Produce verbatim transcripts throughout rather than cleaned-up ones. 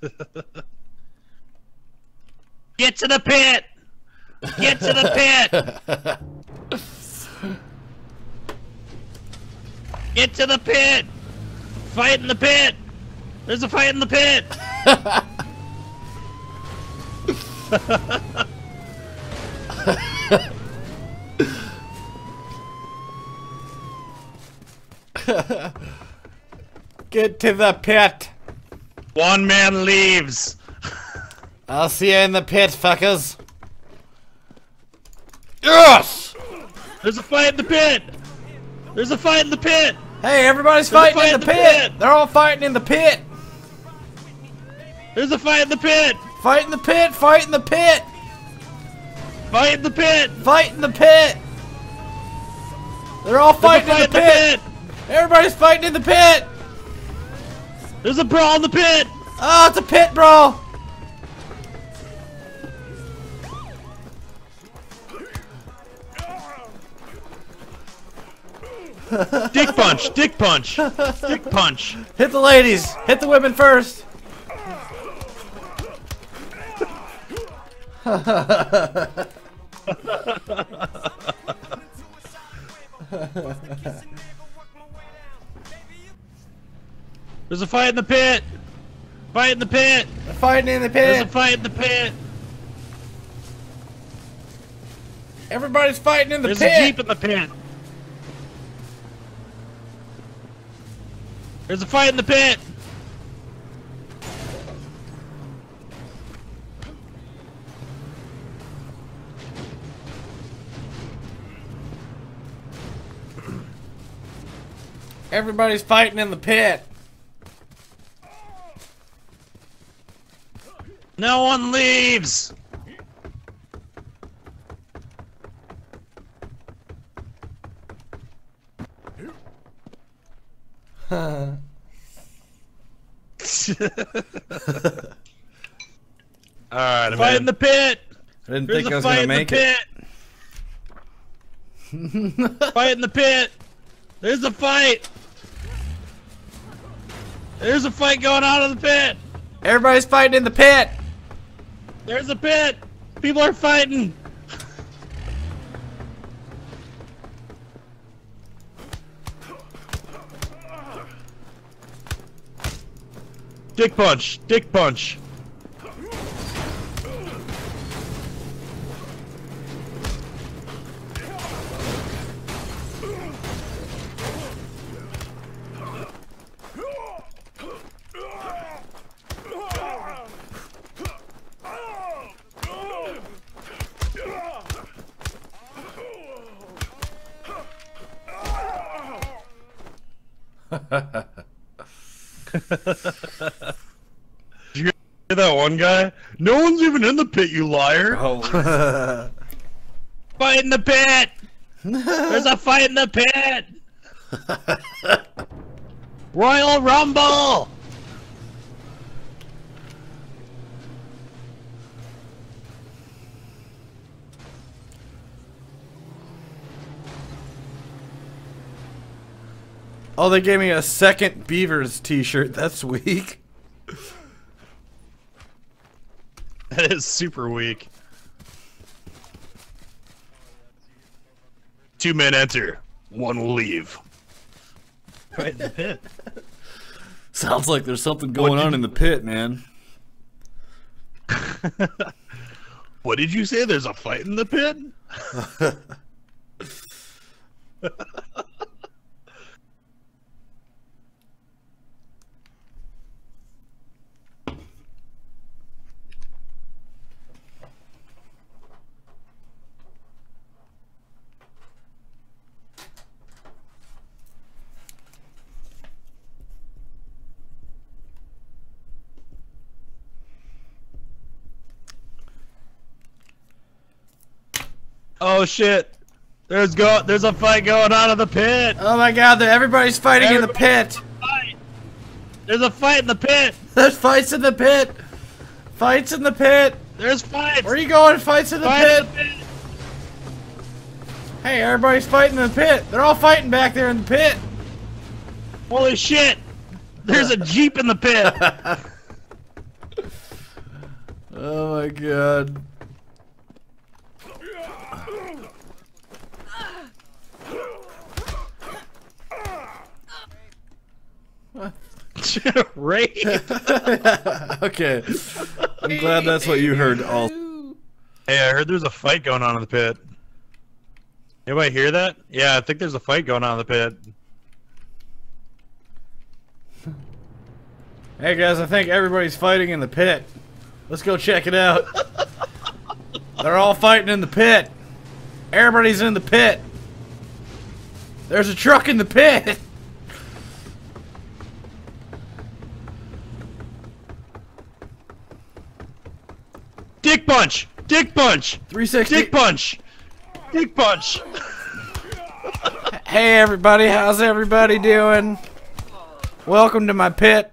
Get to the pit! Get to the pit! Get to the pit! Fight in the pit! There's a fight in the pit! Get to the pit! One man leaves! I'll see you in the pit, fuckers! Yes! There's a fight in the pit! There's a fight in the pit! Hey, everybody's There's fighting fight in the, in the pit. pit! They're all fighting in the pit! There's a fight in the pit! Fight in the pit! Fight in the pit! Fight in the pit! Fight in the pit! They're all fighting in the pit. in the pit! Everybody's fighting in the pit! There's a brawl in the pit! Oh, it's a pit brawl! Dick punch! Dick punch! Dick punch! Hit the ladies! Hit the women first! There's a fight in the pit! Fight in the pit! They're fighting in the pit! There's a fight in the pit! Everybody's fighting in the There's pit! There's a jeep in the pit! There's a fight in the pit! Everybody's fighting in the pit! No one leaves! Alright, fight man. in the pit! I didn't There's think I was fight gonna in make the it. Pit. Fight in the pit! There's a fight! There's a fight going on in the pit! Everybody's fighting in the pit! There's a pit! People are fighting! Dick punch! Dick punch! Did you hear that one guy? No one's even in the pit, you liar! Oh. Fight in the pit! There's a fight in the pit! Royal Rumble! Oh, they gave me a second Beavers t-shirt. That's weak. That is super weak. Two men enter, one will leave. Right in the pit. Sounds like there's something going on in the pit, man. What did you say? There's a fight in the pit? Oh shit! There's go. There's a fight going on in the pit. Oh my god! Everybody's fighting Everybody in the pit. Fight. There's a fight in the pit. There's fights in the pit. Fights in the pit. There's fights. Where are you going? Fights in the, Fight pit. in the pit. Hey, everybody's fighting in the pit. They're all fighting back there in the pit. Holy shit! There's a jeep in the pit. Oh my god. Rape. Okay. I'm glad that's what you heard also. Hey, I heard there's a fight going on in the pit. Anybody hear that? Yeah, I think there's a fight going on in the pit. Hey guys, I think everybody's fighting in the pit. Let's go check it out. They're all fighting in the pit. Everybody's in the pit. There's a truck in the pit. Dick punch! Dick punch! three sixty. Dick punch! Dick punch! Hey everybody, how's everybody doing? Welcome to my pit.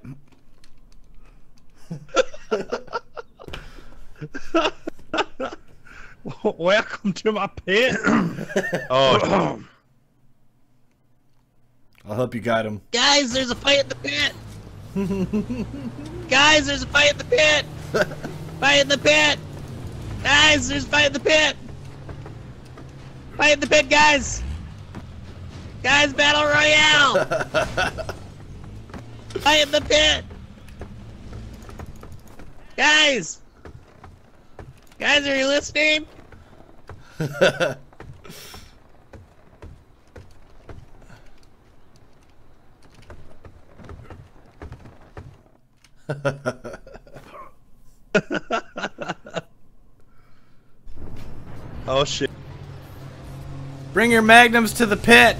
Welcome to my pit. Oh. I'll help you guide him. Guys, there's a fight in the pit. Guys, there's a fight in the pit. Fight in the pit. Guys, there's a fight in the pit. Fight in the pit, guys. Guys, battle royale. Fight in the pit. Guys. Guys, are you listening? Oh shit. Bring your magnums to the pit.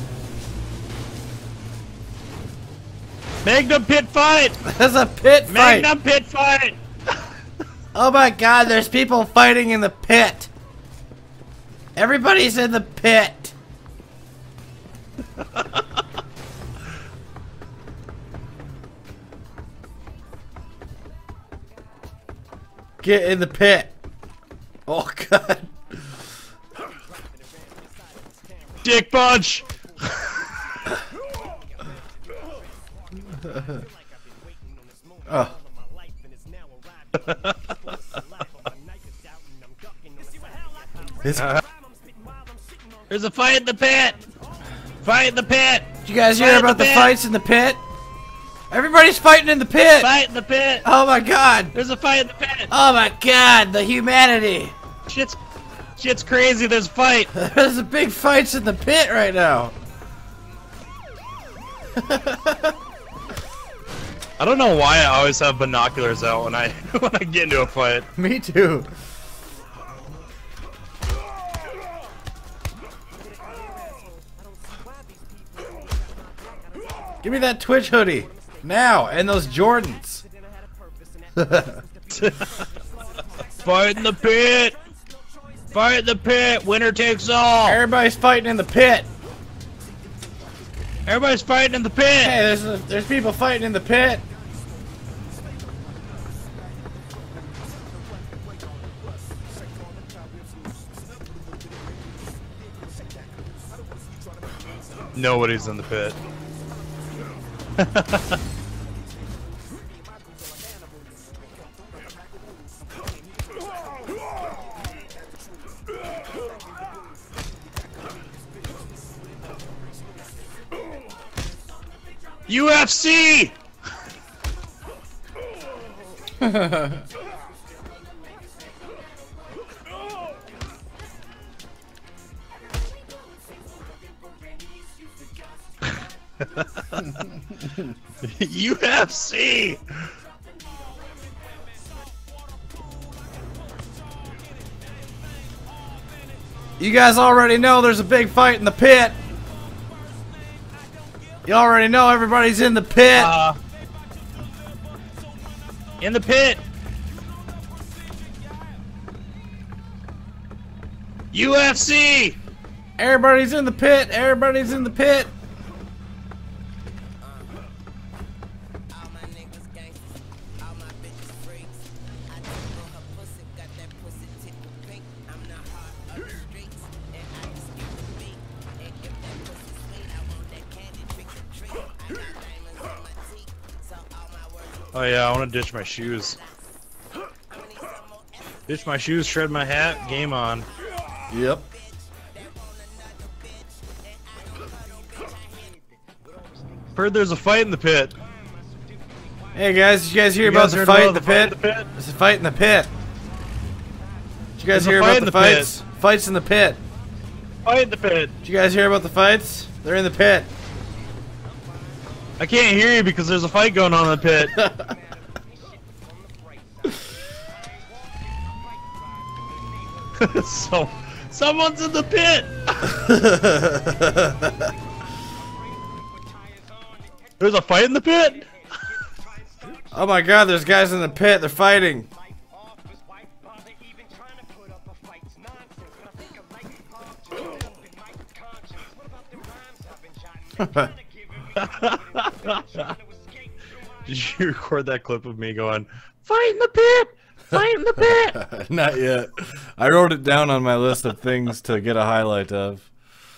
Magnum pit fight! There's a pit fight. Magnum pit fight! Oh my god, there's people fighting in the pit. Everybody's in the pit. Get in the pit. Oh god. Dick punch! Oh. This, Uh, there's a fight in the pit! Fight in the pit! did you guys hear Fight in about the the pit! fights in the pit? Everybody's fighting in the pit! Fight in the pit! Oh my god! There's a fight in the pit! Oh my god, the humanity! Shit's, shit's crazy, there's a fight! There's a big fights in the pit right now! I don't know why I always have binoculars out when I when I get into a fight. Me too. Give me that Twitch hoodie now, and those Jordans. Fight in the pit! Fight in the pit! Winner takes all! Everybody's fighting in the pit. Everybody's fighting in the pit! Hey, there's there's people fighting in the pit. Nobody's in the pit. U F C! U F C! You guys already know there's a big fight in the pit. You already know everybody's in the pit. Uh, in the pit! U F C! Everybody's in the pit. Everybody's in the pit. Oh yeah, I want to ditch my shoes. Ditch my shoes, shred my hat, game on. Yep. Heard there's a fight in the pit. Hey guys, did you guys hear You about guys the heard fight in about the the fight in pit? the pit? There's a fight in the pit. Did you guys There's a hear fight about in the the pit. fights? Fights in the pit. Fight in the pit. Did you guys hear about the fights? They're in the pit. I can't hear you because there's a fight going on in the pit. so, someone's in the pit. There's a fight in the pit. Oh my god, there's guys in the pit. They're fighting. Did you record that clip of me going, fight in the pit? Fight in the pit? Not yet. I wrote it down on my list of things to get a highlight of.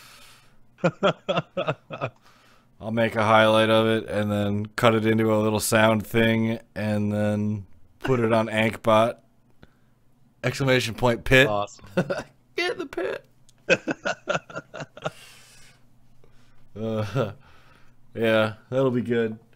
I'll make a highlight of it and then cut it into a little sound thing and then put it on Ankbot. Exclamation point pit. Awesome. Get in the pit. uh, yeah, that'll be good.